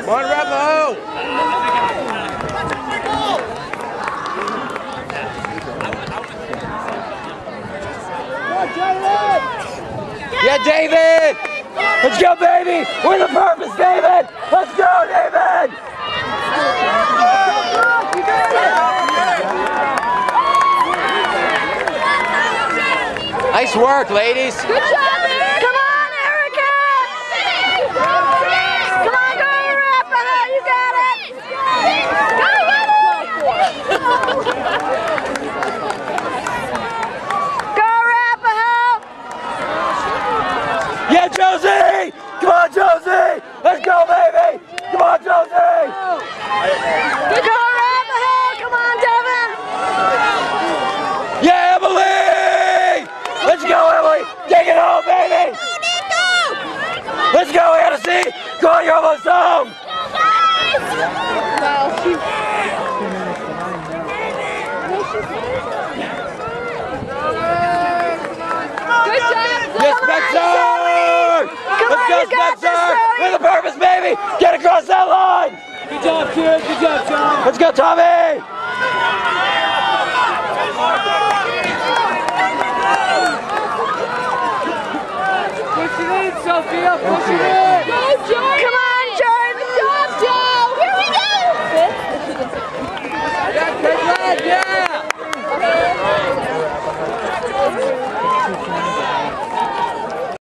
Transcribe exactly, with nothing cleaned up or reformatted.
One Rebel! Yeah, David! Let's go, baby! With a purpose, David! Let's go, David! Nice work, ladies! Good job, Erica! Come on, Erica! Come on, go, Arapahoe! You got it! Go, Arapahoe! Yeah, Josie! Come on, Josie! Let's go, baby! Come on, Josie! Go, Arapahoe! Come on, Devin! Yeah, Emily! Let's go, Emily! Take it home, baby! Let's go, Hennessy! Go on, you're almost home! Good job! Yes, Spencer! Let's go, Spencer! With a purpose, baby! Get across that line! Good job, kid. Good job, John. Let's go, Tommy!